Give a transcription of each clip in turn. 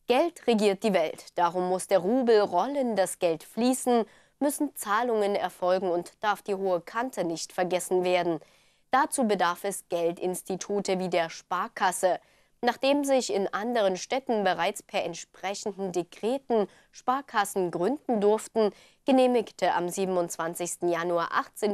Geld regiert die Welt. Darum muss der Rubel rollen, das Geld fließen, müssen Zahlungen erfolgen und darf die hohe Kante nicht vergessen werden. Dazu bedarf es Geldinstitute wie der Sparkasse. Nachdem sich in anderen Städten bereits per entsprechenden Dekreten Sparkassen gründen durften, genehmigte am 27. Januar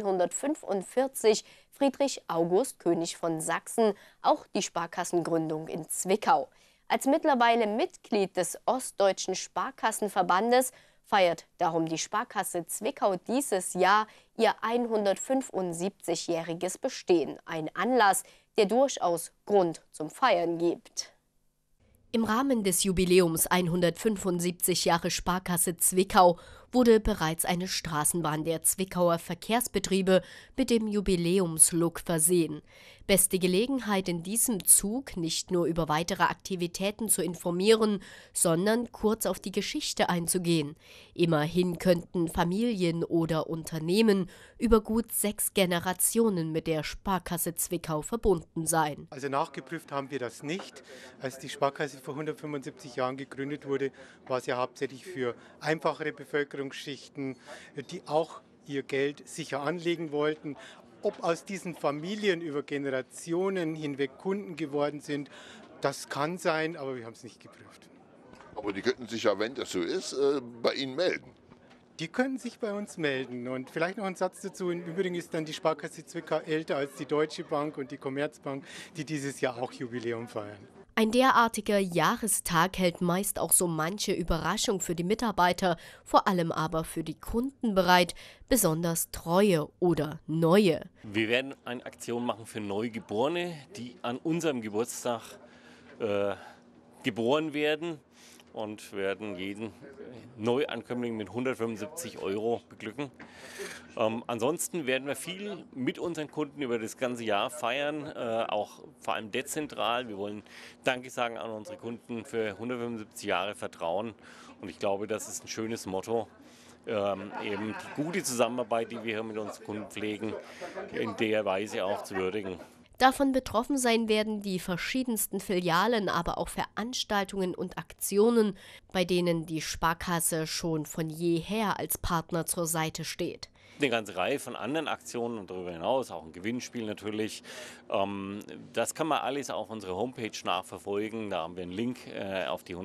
1845 Friedrich August, König von Sachsen, auch die Sparkassengründung in Zwickau. Als mittlerweile Mitglied des Ostdeutschen Sparkassenverbandes feiert darum die Sparkasse Zwickau dieses Jahr ihr 175-jähriges Bestehen. Ein Anlass, der durchaus Grund zum Feiern gibt. Im Rahmen des Jubiläums 175 Jahre Sparkasse Zwickau wurde bereits eine Straßenbahn der Zwickauer Verkehrsbetriebe mit dem Jubiläumslook versehen. Beste Gelegenheit in diesem Zug, nicht nur über weitere Aktivitäten zu informieren, sondern kurz auf die Geschichte einzugehen. Immerhin könnten Familien oder Unternehmen über gut 6 Generationen mit der Sparkasse Zwickau verbunden sein. Also nachgeprüft haben wir das nicht. Als die Sparkasse vor 175 Jahren gegründet wurde, war es ja hauptsächlich für einfachere Bevölkerungsschichten, die auch ihr Geld sicher anlegen wollten. Ob aus diesen Familien über Generationen hinweg Kunden geworden sind, das kann sein, aber wir haben es nicht geprüft. Aber die könnten sich ja, wenn das so ist, bei Ihnen melden. Die können sich bei uns melden. Und vielleicht noch ein Satz dazu. Im Übrigen ist dann die Sparkasse Zwickau älter als die Deutsche Bank und die Commerzbank, die dieses Jahr auch Jubiläum feiern. Ein derartiger Jahrestag hält meist auch so manche Überraschung für die Mitarbeiter, vor allem aber für die Kunden bereit, besonders treue oder neue. Wir werden eine Aktion machen für Neugeborene, die an unserem Geburtstag geboren werden und werden jeden Neuankömmling mit 175 € beglücken. Ansonsten werden wir viel mit unseren Kunden über das ganze Jahr feiern, auch vor allem dezentral. Wir wollen Danke sagen an unsere Kunden für 175 Jahre Vertrauen und ich glaube, das ist ein schönes Motto. Eben die gute Zusammenarbeit, die wir hier mit unseren Kunden pflegen, in der Weise auch zu würdigen. Davon betroffen sein werden die verschiedensten Filialen, aber auch Veranstaltungen und Aktionen, bei denen die Sparkasse schon von jeher als Partner zur Seite steht. Eine ganze Reihe von anderen Aktionen und darüber hinaus auch ein Gewinnspiel natürlich. Das kann man alles auf unserer Homepage nachverfolgen. Da haben wir einen Link auf die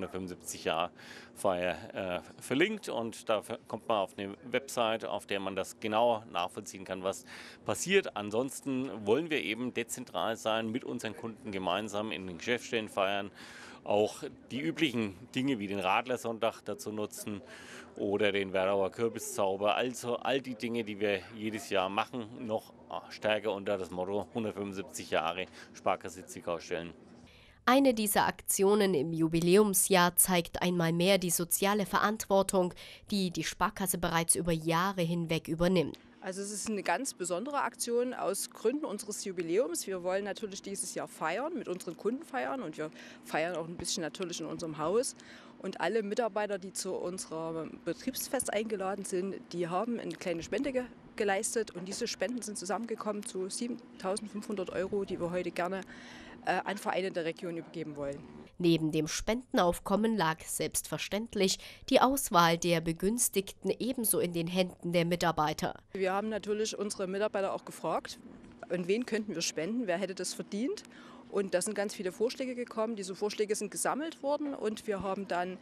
175-Jahr-Feier verlinkt und da kommt man auf eine Website, auf der man das genauer nachvollziehen kann, was passiert. Ansonsten wollen wir eben dezentral sein, mit unseren Kunden gemeinsam in den Geschäftsstellen feiern. Auch die üblichen Dinge wie den Radlersonntag dazu nutzen oder den Werdauer Kürbiszauber. Also all die Dinge, die wir jedes Jahr machen, noch stärker unter das Motto 175 Jahre Sparkasse Zwickau stellen. Eine dieser Aktionen im Jubiläumsjahr zeigt einmal mehr die soziale Verantwortung, die die Sparkasse bereits über Jahre hinweg übernimmt. Also es ist eine ganz besondere Aktion aus Gründen unseres Jubiläums. Wir wollen natürlich dieses Jahr feiern, mit unseren Kunden feiern und wir feiern auch ein bisschen natürlich in unserem Haus. Und alle Mitarbeiter, die zu unserem Betriebsfest eingeladen sind, die haben eine kleine Spende geleistet und diese Spenden sind zusammengekommen zu 7.500 €, die wir heute gerne an Vereine der Region übergeben wollen. Neben dem Spendenaufkommen lag selbstverständlich die Auswahl der Begünstigten ebenso in den Händen der Mitarbeiter. Wir haben natürlich unsere Mitarbeiter auch gefragt, an wen könnten wir spenden, wer hätte das verdient. Und da sind ganz viele Vorschläge gekommen. Diese Vorschläge sind gesammelt worden und wir haben dann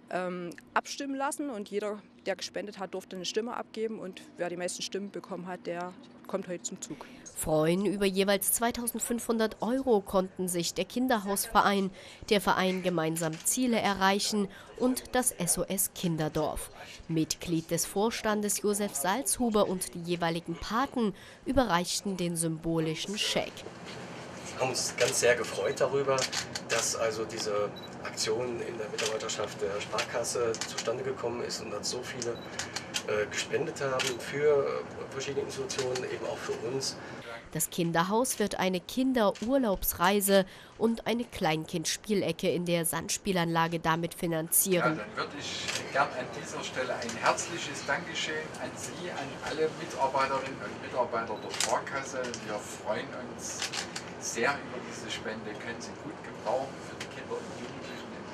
abstimmen lassen. Und jeder, der gespendet hat, durfte eine Stimme abgeben. Und wer die meisten Stimmen bekommen hat, der kommt heute zum Zug. Freuen über jeweils 2.500 € konnten sich der Kinderhausverein, der Verein Gemeinsam Ziele erreichen und das SOS Kinderdorf. Mitglied des Vorstandes Josef Salzhuber und die jeweiligen Paten überreichten den symbolischen Scheck. Wir haben uns ganz sehr gefreut darüber, dass also diese Aktion in der Mitarbeiterschaft der Sparkasse zustande gekommen ist und dass so viele gespendet haben für verschiedene Institutionen, eben auch für uns. Das Kinderhaus wird eine Kinderurlaubsreise und eine Kleinkindspielecke in der Sandspielanlage damit finanzieren. Ja, dann würde ich gern an dieser Stelle ein herzliches Dankeschön an Sie, an alle Mitarbeiterinnen und Mitarbeiter der Sparkasse. Wir freuen uns sehr über diese Spende, können Sie gut gebrauchen für die Kinder und Jugendlichen in unserem Kinderhaus.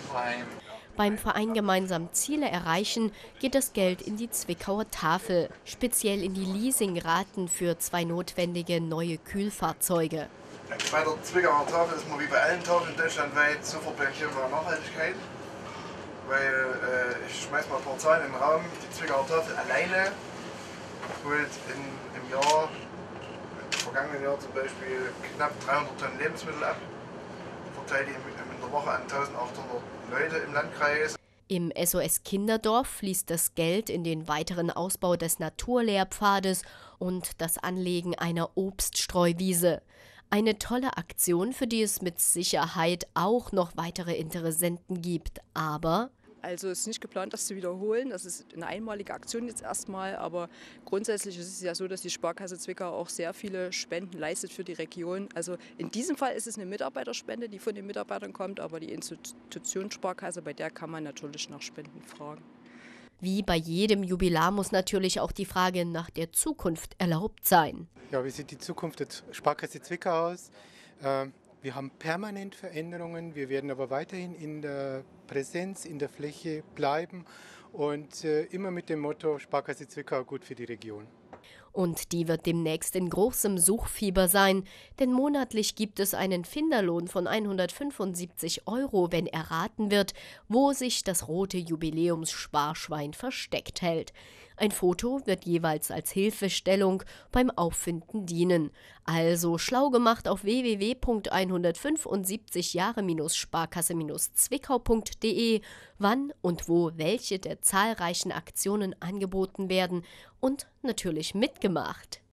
Beim Verein Gemeinsam Ziele erreichen geht das Geld in die Zwickauer Tafel, speziell in die Leasingraten für 2 notwendige neue Kühlfahrzeuge. Bei der Zwickauer Tafel ist man wie bei allen Tafeln deutschlandweit sofort beim Thema Nachhaltigkeit. Weil ich schmeiß mal ein paar Zahlen in den Raum. Die Zwickauer Tafel alleine holt im Jahr, im vergangenen Jahr zum Beispiel, knapp 300 Tonnen Lebensmittel ab. Verteilt in der Woche an 1800 Leute im Landkreis. Im SOS Kinderdorf fließt das Geld in den weiteren Ausbau des Naturlehrpfades und das Anlegen einer Obststreuwiese. Eine tolle Aktion, für die es mit Sicherheit auch noch weitere Interessenten gibt. Aber also es ist nicht geplant, das zu wiederholen. Das ist eine einmalige Aktion jetzt erstmal. Aber grundsätzlich ist es ja so, dass die Sparkasse Zwickau auch sehr viele Spenden leistet für die Region. Also in diesem Fall ist es eine Mitarbeiterspende, die von den Mitarbeitern kommt. Aber die Institutionssparkasse, bei der kann man natürlich nach Spenden fragen. wie bei jedem Jubilar muss natürlich auch die Frage nach der Zukunft erlaubt sein. Ja, wie sieht die Zukunft der Sparkasse Zwickau aus? Wir haben permanent Veränderungen, wir werden aber weiterhin in der Präsenz, in der Fläche bleiben und immer mit dem Motto Sparkasse Zwickau gut für die Region. Und die wird demnächst in großem Suchfieber sein, denn monatlich gibt es einen Finderlohn von 175 €, wenn erraten wird, wo sich das rote Jubiläumssparschwein versteckt hält. Ein Foto wird jeweils als Hilfestellung beim Auffinden dienen. Also schlau gemacht auf www.175jahre-sparkasse-zwickau.de, wann und wo welche der zahlreichen Aktionen angeboten werden und natürlich mitgemacht.